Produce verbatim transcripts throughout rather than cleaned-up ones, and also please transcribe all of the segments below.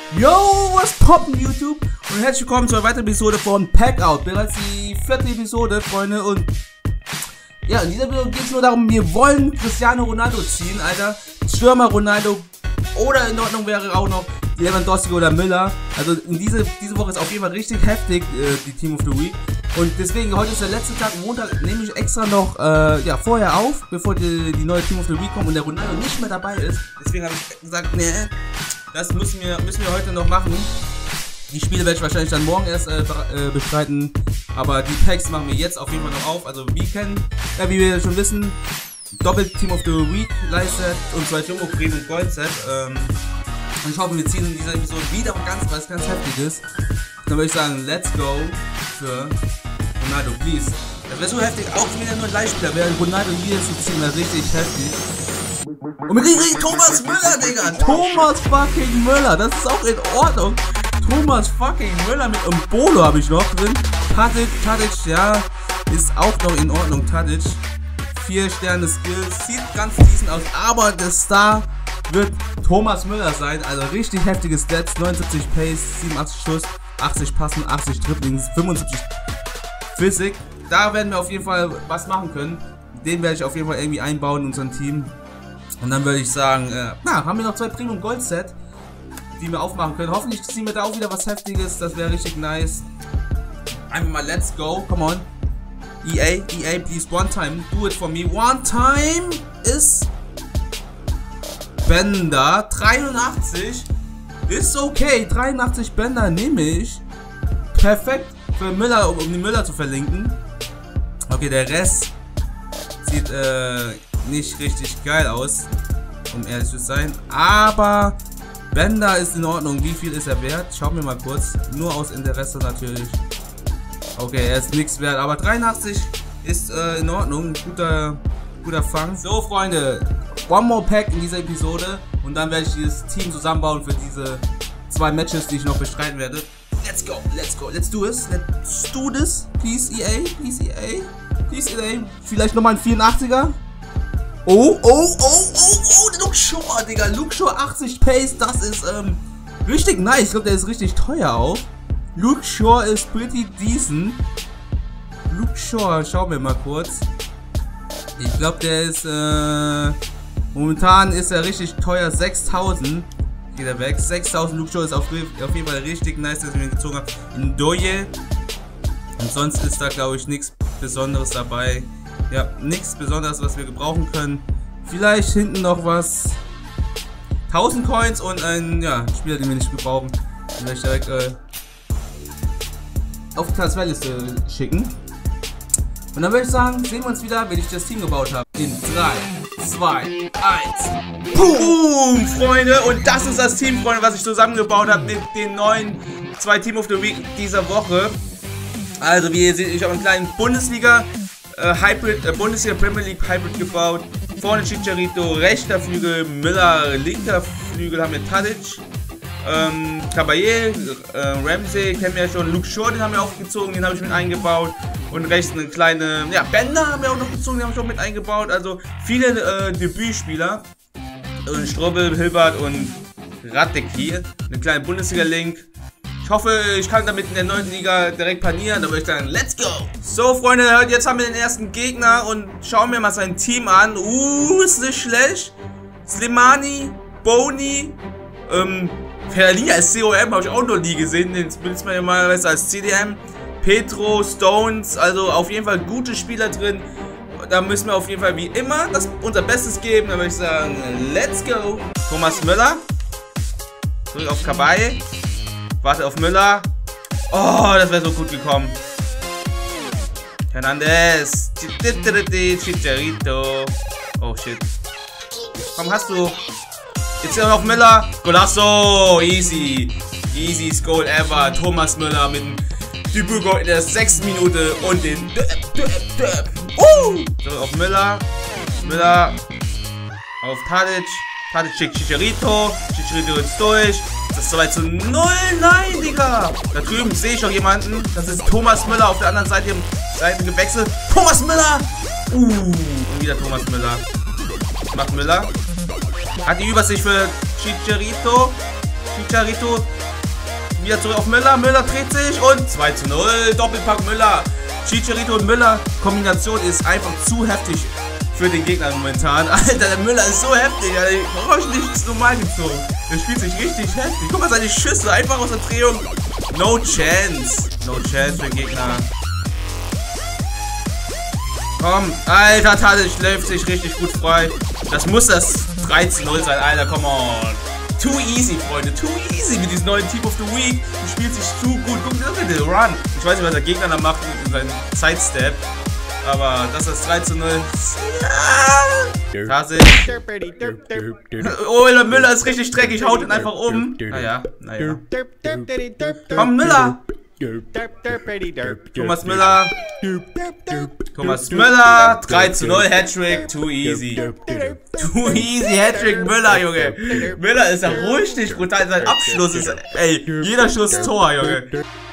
Yo, was poppen YouTube? Und herzlich willkommen zu einer weiteren Episode von Packout. Bereits die vierte Episode, Freunde. Und ja, in dieser Episode geht es nur darum, wir wollen Cristiano Ronaldo ziehen, Alter. Stürmer Ronaldo. Oder in Ordnung wäre auch noch Lewandowski oder Müller. Also in diese, diese Woche ist auf jeden Fall richtig heftig, äh, die Team of the Week. Und deswegen, heute ist der letzte Tag, Montag, nehme ich extra noch äh, ja, vorher auf, bevor die, die neue Team of the Week kommt und der Ronaldo nicht mehr dabei ist. Deswegen habe ich gesagt, nee, das müssen wir, müssen wir heute noch machen. Die Spiele werde ich wahrscheinlich dann morgen erst äh, äh, bestreiten. Aber die Packs machen wir jetzt auf jeden Fall noch auf. Also wir kennen, ja, wie wir schon wissen, doppelt Team of the Week Leistet und zwei Jumbo Creme und Gold Set. Ähm, und ich hoffe, wir ziehen in dieser Episode wieder ganz, was ganz heftig ist. Dann würde ich sagen, let's go für Ronaldo, please. Das wäre so heftig, auch wieder nur ein Leichtspieler. Während Ronaldo hier ist, zu ziehen, das richtig heftig. Und wir kriegen Thomas Müller, Digga! Thomas fucking Müller, das ist auch in Ordnung. Thomas fucking Müller mit einem Bolo habe ich noch drin. Tadic, Tadic, ja, ist auch noch in Ordnung. Tadic, vier Sterne Skills, sieht ganz decent aus, aber der Star wird Thomas Müller sein. Also richtig heftige Stats, neunundsiebzig Pace, siebenundachtzig Schuss, achtzig Passen, achtzig Dribbling, fünfundsiebzig Physik. Da werden wir auf jeden Fall was machen können. Den werde ich auf jeden Fall irgendwie einbauen in unser Team. Und dann würde ich sagen, äh, na, haben wir noch zwei Premium Gold Set, die wir aufmachen können. Hoffentlich ziehen wir da auch wieder was Heftiges. Das wäre richtig nice. Einfach mal let's go. Come on. E A, E A, please, one time. Do it for me. One time ist Bender. dreiundachtzig. Ist okay. dreiundachtzig Bender nehme ich. Perfekt für Müller, um den Müller zu verlinken. Okay, der Rest sieht äh, nicht richtig geil aus, um ehrlich zu sein. Aber Bender ist in Ordnung. Wie viel ist er wert? Schauen wir mal kurz. Nur aus Interesse natürlich. Okay, er ist nichts wert. Aber dreiundachtzig ist äh, in Ordnung. Guter, guter Fang. So, Freunde. One more Pack in dieser Episode. Und dann werde ich dieses Team zusammenbauen für diese zwei Matches, die ich noch bestreiten werde. Let's go, let's go, let's do this. Let's do this. Please E A, please E A. Please E A. Vielleicht nochmal ein vierundachtziger. Oh, oh, oh, oh, oh, Luke Shaw, Digga. Luke Shaw achtzig Pace, das ist ähm, richtig nice. Ich glaube, der ist richtig teuer auch. Luke Shaw ist pretty decent. Luke Shaw, schauen wir mal kurz. Ich glaube, der ist, äh, momentan ist er richtig teuer, sechstausend. Geht er weg. sechstausend Luke Shaw ist auf, auf jeden Fall richtig nice, dass wir ihn gezogen haben. In Doye. Und sonst ist da, glaube ich, nichts Besonderes dabei. Ja, nichts Besonderes, was wir gebrauchen können. Vielleicht hinten noch was. tausend Coins und ein, ja, Spieler, den wir nicht gebrauchen. Den werde ich direkt äh, auf die Transferliste schicken. Und dann würde ich sagen, sehen wir uns wieder, wenn ich das Team gebaut habe. In drei, zwei, eins. Boom, Freunde! Und das ist das Team, Freunde, was ich zusammengebaut habe mit den neuen zwei Team of the Week dieser Woche. Also, wie ihr seht, ich habe einen kleinen Bundesliga Äh, Hybrid, äh, Bundesliga Premier League Hybrid gebaut. Vorne Chicharito, rechter Flügel, Müller, linker Flügel haben wir Tadic, ähm, Caballé, äh, Ramsey, kennen wir ja schon, Luke Shaw, den haben wir auch gezogen, den habe ich mit eingebaut. Und rechts eine kleine, ja, Bender haben wir auch noch gezogen, den habe ich auch mit eingebaut. Also viele äh, Debütspieler. Und Strobel, Hilbert und Radecki. Eine kleine Bundesliga-Link. Ich hoffe, ich kann damit in der neunten Liga direkt panieren, da würde ich sagen, let's go! So, Freunde, jetzt haben wir den ersten Gegner und schauen wir mal sein Team an. Uh, ist nicht schlecht. Slimani, Boni, ähm, Ferlia als C O M, habe ich auch noch nie gesehen, den benutzt man ja mal als C D M. Petro, Stones, also auf jeden Fall gute Spieler drin. Da müssen wir auf jeden Fall wie immer das unser Bestes geben, da würde ich sagen, let's go! Thomas Müller, zurück auf Kabay. Warte auf Müller. Oh, das wäre so gut gekommen. Hernandez. Chicharito. Oh, shit. Komm, hast du. Jetzt hier noch Müller. Golasso. Easy. Easiest Goal ever. Thomas Müller mit dem Debüt-Goal in der sechsten Minute und den Döp, Döp, Döp. Uh! So, auf Müller. Müller. Auf Tadic. Tadic, Chicharito. Chicharito ist durch. Das ist zwei zu null. Nein, Digga. Da drüben sehe ich noch jemanden. Das ist Thomas Müller auf der anderen Seite im Seiten gewechselt. Thomas Müller. Uh, und wieder Thomas Müller. Was macht Müller? Hat die Übersicht für Chicharito. Chicharito wieder zurück auf Müller. Müller dreht sich und zwei zu null. Doppelpack Müller. Chicharito und Müller. Kombination ist einfach zu heftig für den Gegner momentan. Alter, der Müller ist so heftig. Alter. Warum habe ich nicht normal gezogen? Der spielt sich richtig heftig. Guck mal, seine Schüsse einfach aus der Drehung. No chance. No chance für den Gegner. Komm, Alter, Tadic läuft sich richtig gut frei. Das muss das drei zu null sein, Alter, come on. Too easy, Freunde, too easy mit diesem neuen Team of the Week. Die spielt sich zu gut. Guck dir den Run. Ich weiß nicht, was der Gegner da macht mit seinem Sidestep. Aber das ist drei zu null. Ja. Tadic. Oh, der Müller ist richtig dreckig. Haut ihn einfach um. Naja, naja. Komm, Müller. Thomas Müller. Thomas Müller. drei zu null Hattrick. Too easy. Too easy Hattrick Müller, Junge. Müller ist ja richtig brutal. Sein Abschluss ist, ey, jeder Schuss Tor, Junge.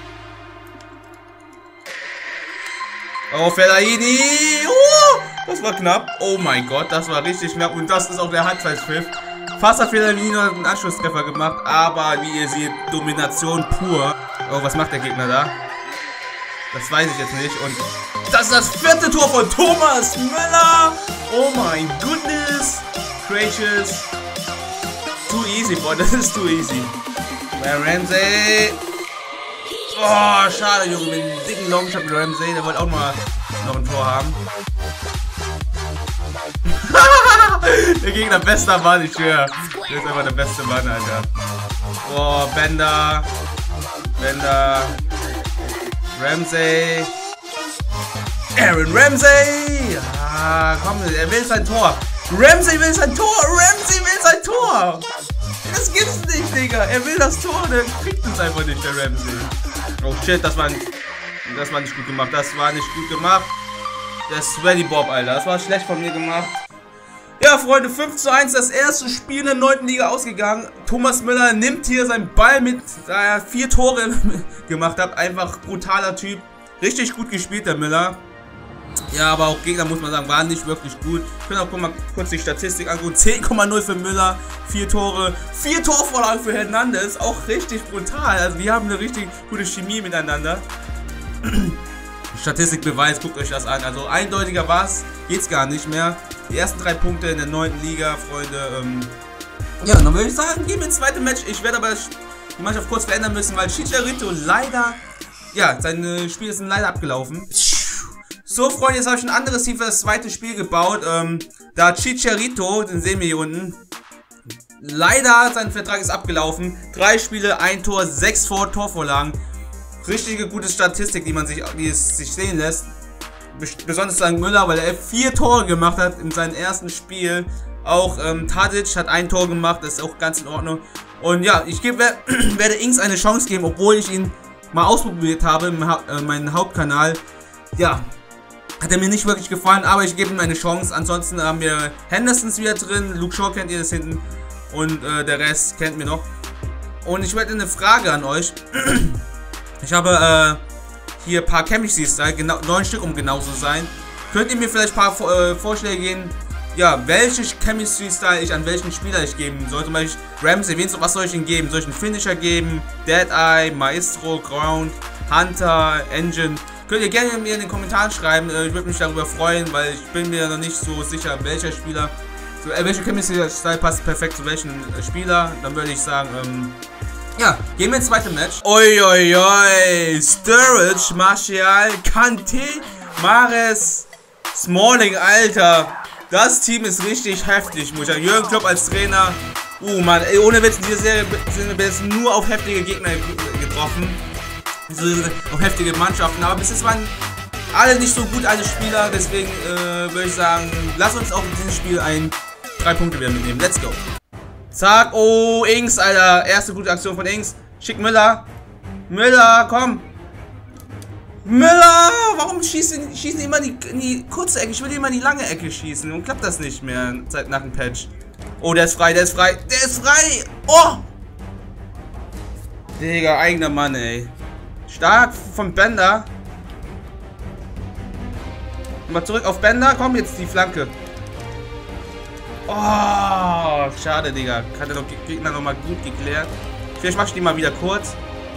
Oh, Fellaini. Oh, das war knapp. Oh mein Gott, das war richtig knapp. Und das ist auch der Halbzeitpfiff. Fast hat Fellaini noch einen Anschlusstreffer gemacht. Aber wie ihr seht, Domination pur. Oh, was macht der Gegner da? Das weiß ich jetzt nicht. Und das ist das vierte Tor von Thomas Müller. Oh mein Goodness. Gracious. Too easy, boy. Das ist too easy. Ramsey. Oh, schade, Junge. Mit einem dicken Longshot mit Ramsey. Der wollte auch mal noch ein Tor haben. Der Gegner, bester Mann, ich schwöre. Der ist einfach der beste Mann, Alter. Oh, Bender. Bender. Ramsey. Aaron Ramsey. Ah, komm, er will sein Tor. Ramsey will sein Tor. Ramsey will sein Tor. Das gibt's nicht, Digga. Er will das Tor. Der kriegt es einfach nicht, der Ramsey. Oh shit, das war nicht, das war nicht gut gemacht. Das war nicht gut gemacht. Der Sweaty Bob, Alter. Das war schlecht von mir gemacht. Ja, Freunde, fünf zu eins, das erste Spiel in der neunten Liga ausgegangen. Thomas Müller nimmt hier seinen Ball mit, da er vier Tore gemacht hat. Einfach brutaler Typ. Richtig gut gespielt, der Müller. Ja, aber auch Gegner, muss man sagen, waren nicht wirklich gut. Ich kann auch mal kurz die Statistik angucken. zehn Komma null für Müller, vier Tore, vier Torvorlagen für Hernandez. Auch richtig brutal. Also, die haben eine richtig gute Chemie miteinander. Die Statistik beweist, guckt euch das an. Also, eindeutiger war es, geht's gar nicht mehr. Die ersten drei Punkte in der neunten Liga, Freunde. Ähm ja, dann würde ich sagen, gehen wir ins zweite Match. Ich werde aber die Mannschaft kurz verändern müssen, weil Chicharito leider, ja, seine Spiele sind leider abgelaufen. So, Freunde, jetzt habe ich ein anderes Team für das zweite Spiel gebaut. Ähm, da Chicharito, den sehen wir hier unten. Leider, sein Vertrag ist abgelaufen. Drei Spiele, ein Tor, sechs Vor Torvorlagen. Richtige gute Statistik, die man sich, die es sich sehen lässt. Besonders Sankt Müller, weil er vier Tore gemacht hat in seinem ersten Spiel. Auch ähm, Tadic hat ein Tor gemacht, das ist auch ganz in Ordnung. Und ja, ich geb, werde Inks eine Chance geben, obwohl ich ihn mal ausprobiert habe, in äh, meinem Hauptkanal. Ja, hat er mir nicht wirklich gefallen, aber ich gebe ihm eine Chance. Ansonsten haben wir Hendersons wieder drin, Luke Shaw kennt ihr das hinten und äh, der Rest kennt mir noch. Und ich werde eine Frage an euch. Ich habe äh, hier ein paar Chemistry-Style, genau, neun Stück, um genau zu sein. Könnt ihr mir vielleicht ein paar äh, Vorschläge geben, ja, welche Chemistry-Style ich an welchen Spieler ich geben soll? Zum Beispiel Ramsey, wen, was soll ich ihm geben? Soll ich einen Finisher geben? Dead Eye, Maestro, Ground, Hunter, Engine? Könnt ihr gerne mir in den Kommentaren schreiben, ich würde mich darüber freuen, weil ich bin mir noch nicht so sicher, welcher Spieler, so, äh, welche Chemistry-Style passt perfekt zu welchem äh, Spieler. Dann würde ich sagen, ähm, ja, gehen wir ins zweite Match. Oi, oi, oi, Sturridge, Martial, Kante, Mahrez, Smalling, Alter. Das Team ist richtig heftig, muss ich sagen. Jürgen Klopp als Trainer. Uh, Mann, ey, ohne Witz, in dieser Serie sind wir jetzt nur auf heftige Gegner getroffen. Auf heftige Mannschaften, aber bis jetzt waren alle nicht so gut, alle Spieler, deswegen äh, würde ich sagen, lass uns auch in diesem Spiel ein drei Punkte wieder mitnehmen. Let's go. Zack, oh, Inks, Alter, erste gute Aktion von Inks. Schick Müller. Müller, komm. Müller, warum schießen, schießen die immer die, in die kurze Ecke? Ich will immer in die lange Ecke schießen und klappt das nicht mehr seit nach dem Patch. Oh, der ist frei, der ist frei, der ist frei. Oh! Digga, eigener Mann, ey. Stark von Bender. Mal zurück auf Bender. Komm, jetzt die Flanke. Oh, schade, Digga. Hat der Gegner nochmal gut geklärt. Vielleicht mache ich die mal wieder kurz.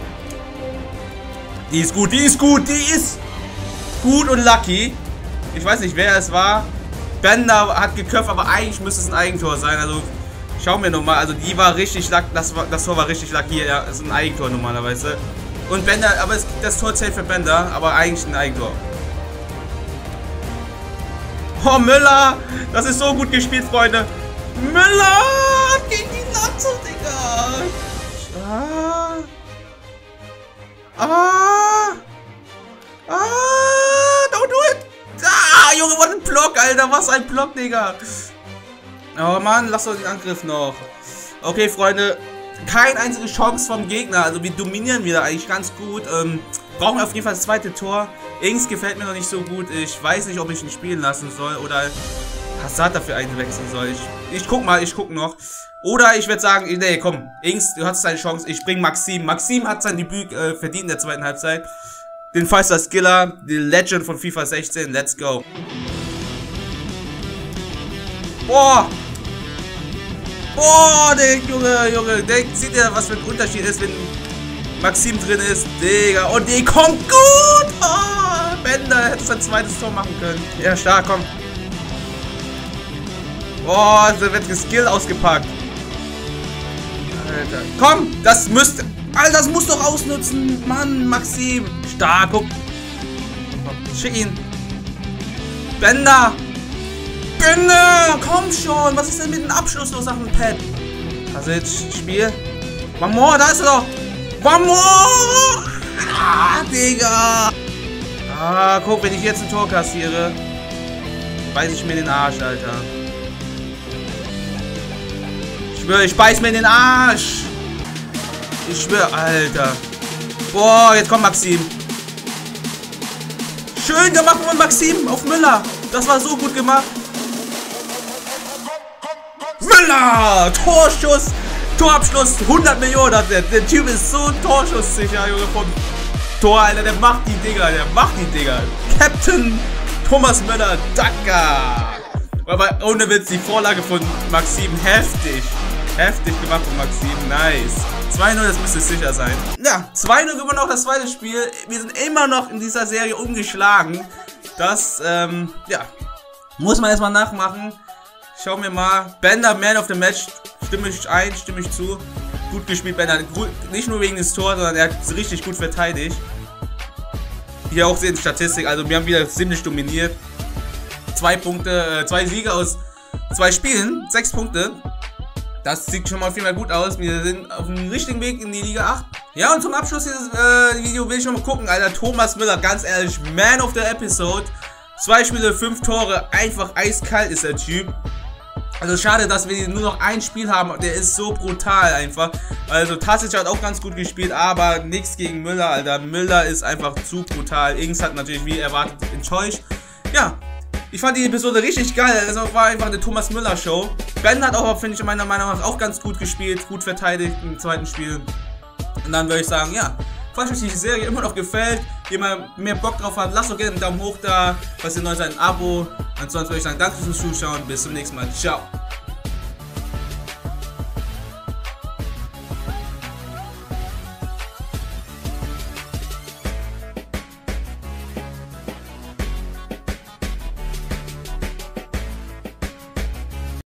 Die ist gut, die ist gut, die ist gut und lucky. Ich weiß nicht, wer es war. Bender hat geköpft, aber eigentlich müsste es ein Eigentor sein. Also schauen wir nochmal. Also die war richtig lucky. Das, war, das Tor war richtig lucky. Ja, ist ein Eigentor normalerweise. Und Bender, aber es, das Tor zählt für Bender, aber eigentlich ein Eigentor. Oh, Müller! Das ist so gut gespielt, Freunde. Müller! Gegen die Latte, Digga! Ah! Ah! Ah! Don't do it! Ah, Junge, was ein Block, Alter! Was ein Block, Digga! Oh, Mann, lass doch den Angriff noch. Okay, Freunde. Keine einzige Chance vom Gegner. Also wir dominieren wieder eigentlich ganz gut. Ähm, brauchen wir auf jeden Fall das zweite Tor. Ings gefällt mir noch nicht so gut. Ich weiß nicht, ob ich ihn spielen lassen soll oder Hazard dafür einwechseln soll. Ich, ich guck mal, ich guck noch. Oder ich werde sagen, nee, komm, Ings, du hast deine Chance. Ich bring Maxim. Maxim hat sein Debüt äh, verdient in der zweiten Halbzeit. Den Five-Star Skiller, die Legend von FIFA sechzehn. Let's go. Boah! Boah, der Junge, Junge, der sieht ja, was für ein Unterschied ist, wenn Maxim drin ist. Digga, und die kommt gut! Oh, Bender hätte sein zweites Tor machen können. Ja, stark, komm. Boah, da wird Skill ausgepackt. Alter, komm, das müsste... Alter, das muss doch ausnutzen. Mann, Maxim. Stark, guck. Schick ihn. Bender. Bender, komm schon. Was ist denn mit dem Abschluss los auf dem Pad? Also jetzt Spiel. One more, da ist er doch. One more. Ah, Digga. Ah, guck, wenn ich jetzt ein Tor kassiere, beiß ich mir den Arsch, Alter. Ich schwöre, ich beiß mir den Arsch. Ich schwöre, Alter. Boah, jetzt kommt Maxim. Schön gemacht von Maxim auf Müller. Das war so gut gemacht. Müller! Torschuss! Torabschluss! hundert Millionen hat der. Der Typ ist so torschusssicher, Junge, vom Tor, Alter. Der macht die Dinger, der macht die Dinger. Captain Thomas Müller, Dacker! Aber ohne Witz, die Vorlage von Maxim, heftig. Heftig gemacht von Maxim, nice. zwei null, das müsste sicher sein. Ja, zwei null gewonnen auch das zweite Spiel. Wir sind immer noch in dieser Serie ungeschlagen. Das, ähm, ja, muss man erstmal nachmachen. Schauen wir mal. Bender, Man of the Match. Stimme ich ein, stimme ich zu. Gut gespielt, Bender. Nicht nur wegen des Tors, sondern er hat richtig gut verteidigt. Hier auch sehen Statistik. Also wir haben wieder ziemlich dominiert. Zwei Punkte, äh, zwei Siege aus zwei Spielen. Sechs Punkte. Das sieht schon mal auf jeden Fall gut aus. Wir sind auf dem richtigen Weg in die Liga acht. Ja, und zum Abschluss dieses äh, Video will ich noch mal gucken. Alter, Thomas Müller, ganz ehrlich, Man of the Episode. Zwei Spiele, fünf Tore. Einfach eiskalt ist der Typ. Also schade, dass wir nur noch ein Spiel haben. Der ist so brutal einfach. Also Tasic hat auch ganz gut gespielt, aber nichts gegen Müller, Alter. Müller ist einfach zu brutal. Ings hat natürlich wie erwartet enttäuscht. Ja, ich fand die Episode richtig geil. Also war einfach eine Thomas Müller Show. Ben hat auch, finde ich, meiner Meinung nach auch ganz gut gespielt. Gut verteidigt im zweiten Spiel. Und dann würde ich sagen, ja, falls euch die Serie immer noch gefällt, jemand mehr Bock drauf hat, lasst doch gerne einen Daumen hoch da. Falls ihr neu seid, ein Abo. Ansonsten würde ich sagen, danke fürs Zuschauen. Bis zum nächsten Mal. Ciao.